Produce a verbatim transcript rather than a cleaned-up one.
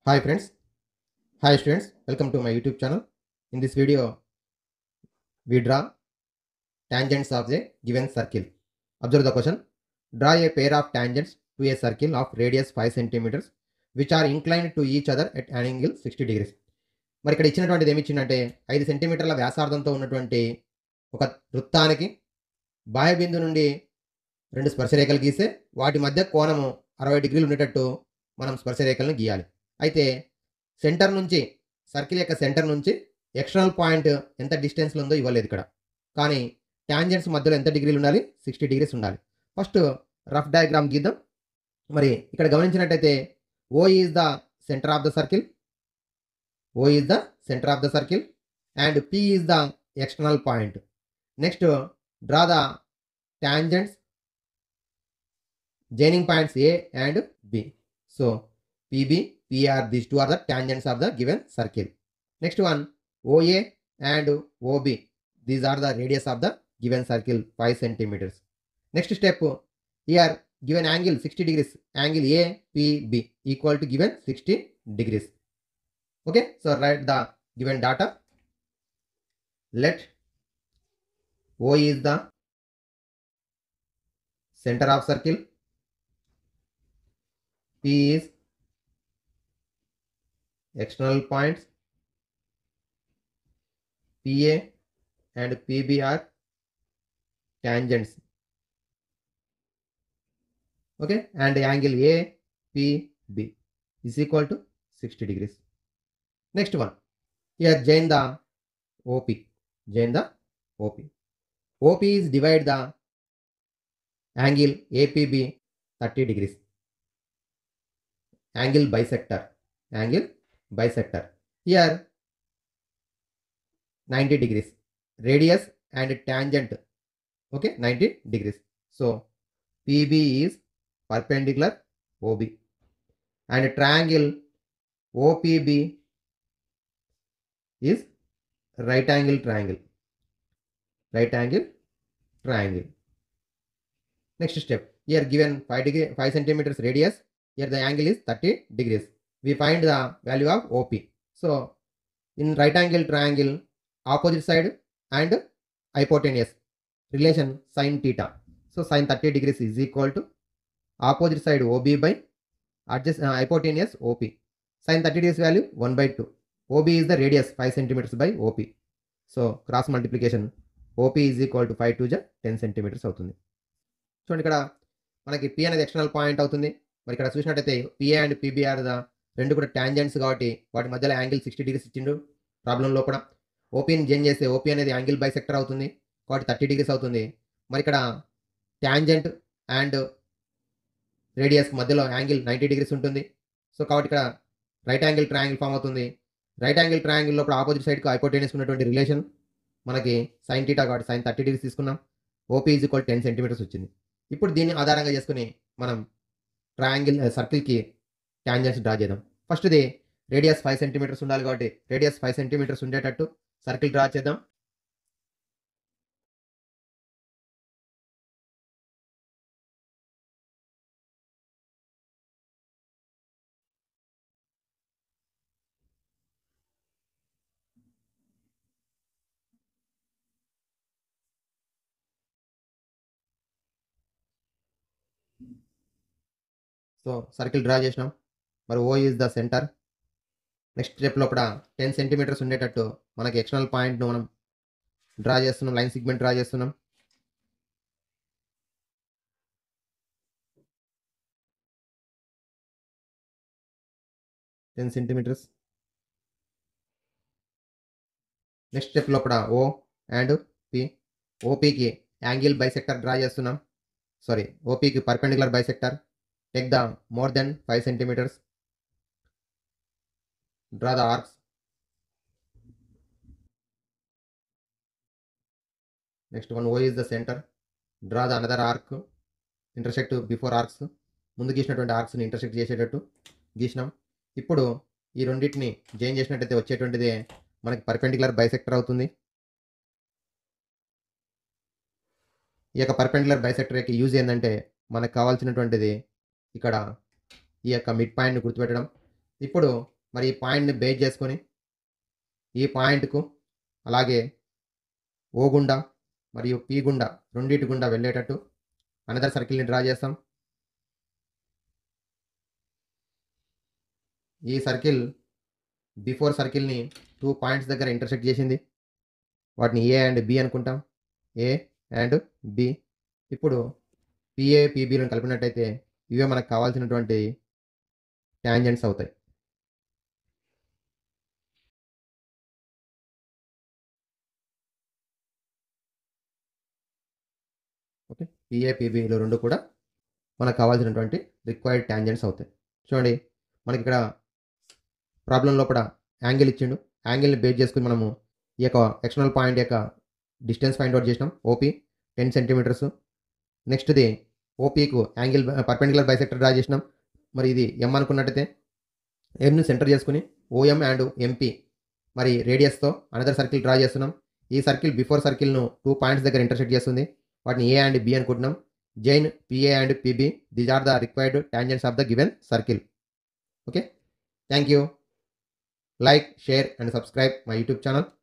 Hi friends, hi students, welcome to my YouTube channel. In this video, we draw tangents of a given circle. Observe the question. Draw a pair of tangents to a circle of radius five centimeters which are inclined to each other at an angle sixty degrees. మరి ఇక్కడ ఇచ్చినటువంటిది ఏమి ఇచ్చిందంటే ఐదు సెంటీమీటర్ల వ్యాసార్థంతో ఉన్నటువంటి ఒక వృత్తానికి బాహ్య బిందు నుండి రెండు స్పర్శరేఖలు గీస్తే వాటి మధ్య కోణము అరవై డిగ్రీలు ఉండేటట్టు మనం స్పర్శరేఖలను గీయాలి. అయితే సెంటర్ నుంచి సర్కిల్ యొక్క సెంటర్ నుంచి ఎక్స్టర్నల్ పాయింట్ ఎంత డిస్టెన్స్లో ఉందో ఇవ్వలేదు ఇక్కడ. కానీ ట్యాంజెంట్స్ మధ్యలో ఎంత డిగ్రీలు ఉండాలి? సిక్స్టీ డిగ్రీస్ ఉండాలి. ఫస్ట్ రఫ్ డయాగ్రామ్ గీద్దాం. మరి ఇక్కడ గమనించినట్టయితే O is the centre of the circle, O is the centre of the circle and P is the external point. Next draw the tangents joining points A and B. So P B, P R, these two are the tangents of the given circle. Next one, O A and O B. These are the radius of the given circle, five centimeters. Next step, here given angle sixty degrees, angle A P B equal to given sixty degrees. Okay, so write the given data. Let O is the center of circle, P is external points, P A and P B are tangents. Okay, and angle A P B is equal to sixty degrees. Next one, here join the O P, join the O P. O P is divide the angle A P B thirty degrees. Angle bisector, angle bisector. Here ninety degrees, radius and tangent, okay, ninety degrees. So P B is perpendicular O B and triangle O P B is right angle triangle, right angle triangle. Next step, here given five degree five centimeters radius, here the angle is thirty degrees. We find the value of O P. So in right angle triangle, opposite side and hypotenuse relation sin theta. So sin thirty degrees is equal to opposite side O B by adjust uh, hypotenuse O P. Sin thirty degrees value one by two. O B is the radius five centimeters by O P. So cross multiplication O P is equal to five to ten centimeters అవుతుంది. చూడండి ఇక్కడ మనకి P అనేది external point అవుతుంది. మరి ఇక్కడ చూసినట్టయితే PA and PBR రెండు కూడా ట్యాంజెంట్స్ కాబట్టి వాటి మధ్యలో యాంగిల్ సిక్స్టీ డిగ్రీస్ ఇచ్చిండు ప్రాబ్లంలో కూడా. ఓపీని జెన్ చేస్తే ఓపీ అనేది యాంగిల్ బైసెక్టర్ అవుతుంది కాబట్టి థర్టీ డిగ్రీస్ అవుతుంది. మరి ఇక్కడ ట్యాంజెంట్ అండ్ రేడియస్ మధ్యలో యాంగిల్ నైంటీ డిగ్రీస్ ఉంటుంది. సో కాబట్టి ఇక్కడ రైట్ యాంగిల్ ట్రయాంగిల్ ఫామ్ అవుతుంది. రైట్ యాంగిల్ ట్రయాంగిల్ లోపల ఆపోజిట్ సైడ్కి హైపోటెన్యూస్ ఉన్నటువంటి రిలేషన్ మనకి సైన్ టీటా కాబట్టి సైన్ థర్టీ డిగ్రీస్ తీసుకున్నాం. OP is equal ten centimetres వచ్చింది. ఇప్పుడు దీన్ని ఆధారంగా చేసుకుని మనం ట్రయాంగిల్ సర్కిల్కి ట్యాంజెంట్స్ డ్రా చేద్దాం. ఫస్ట్ది రేడియస్ ఫైవ్ సెంటీమీటర్స్ ఉండాలి కాబట్టి రేడియస్ ఫైవ్ సెంటీమీటర్స్ ఉండేటట్టు సర్కిల్ డ్రా చేద్దాం. సో సర్కిల్ డ్రా చేసినాం. మరి O is the centre. Next step లోపల టెన్ సెంటీమీటర్స్ ఉండేటట్టు మనకి ఎక్స్టర్నల్ పాయింట్ను మనం డ్రా చేస్తున్నాం, లైన్ సిగ్మెంట్ డ్రా చేస్తున్నాం. Ten centimetres. నెక్స్ట్ స్టెప్ లోపల ఓ అండ్ పి, ఓపీకి యాంగిల్ బైసెక్టర్ డ్రా చేస్తున్నాం. సారీ, ఓపీకి perpendicular bisector. Take the more than five centimetres. Draw the arcs. Next one, O is the center. Draw the another arc. Intersect before arcs. ముందు గీసినటువంటి ఆర్క్స్ని intersect చేసేటట్టు గీసినాం. ఇప్పుడు ఈ రెండింటిని join చేసినట్టయితే వచ్చేటువంటిది మనకి పర్పెండికులర్ బైసెక్టర్ అవుతుంది. ఈ యొక్క పర్పెండికులర్ బైసెక్టర్ యొక్క యూజ్ ఏంటంటే మనకు కావాల్సినటువంటిది ఇక్కడ ఈ యొక్క మిడ్ పాయింట్ని గుర్తుపెట్టడం. ఇప్పుడు మరి ఈ పాయింట్ని బేస్ చేసుకొని ఈ పాయింట్కు అలాగే ఓ గుండా మరియు పి గుండా రెండింటి గుండా వెళ్ళేటట్టు అనదర్ సర్కిల్ని డ్రా చేస్తాం. ఈ సర్కిల్ బిఫోర్ సర్కిల్ని టూ పాయింట్స్ దగ్గర ఇంటర్సెక్ట్ చేసింది. వాటిని ఏ అండ్ బి అనుకుంటాం. A and B. ఇప్పుడు పిఏ పీబీలను కలిపినట్టయితే ఇవే మనకు కావాల్సినటువంటి ట్యాంజెంట్స్ అవుతాయి. ఓకే, పిఏ పీబీలు రెండు కూడా మనకు కావాల్సినటువంటి రిక్వైర్డ్ ట్యాంజెంట్స్ అవుతాయి. చూడండి, మనకి ఇక్కడ ప్రాబ్లం లోపల యాంగిల్ ఇచ్చిండు. యాంగిల్ని బేస్ చేసుకుని మనము ఈ యొక్క ఎక్స్టర్నల్ పాయింట్ యొక్క డిస్టెన్స్ ఫైండ్ అవుట్ చేసినాం. OP ten centimetres. నెక్స్ట్ది ఓపీకు యాంగిల్ పర్పెండికులర్ బైసెక్టర్ డ్రా చేసినాం. మరి ఇది ఎం అనుకున్నట్టయితే ఎంని సెంటర్ చేసుకుని ఓఎం అండ్ ఎంపీ మరి రేడియస్తో అనదర్ సర్కిల్ డ్రా చేస్తున్నాం. ఈ సర్కిల్ బిఫోర్ సర్కిల్ను టూ పాయింట్స్ దగ్గర ఇంటర్సెక్ట్ చేస్తుంది. వాటిని ఏ అండ్ బి అనుకుంటున్నాం. Join PA and PB, these are the required tangents of the given circle. Okay, thank you. Like, share and subscribe my YouTube channel.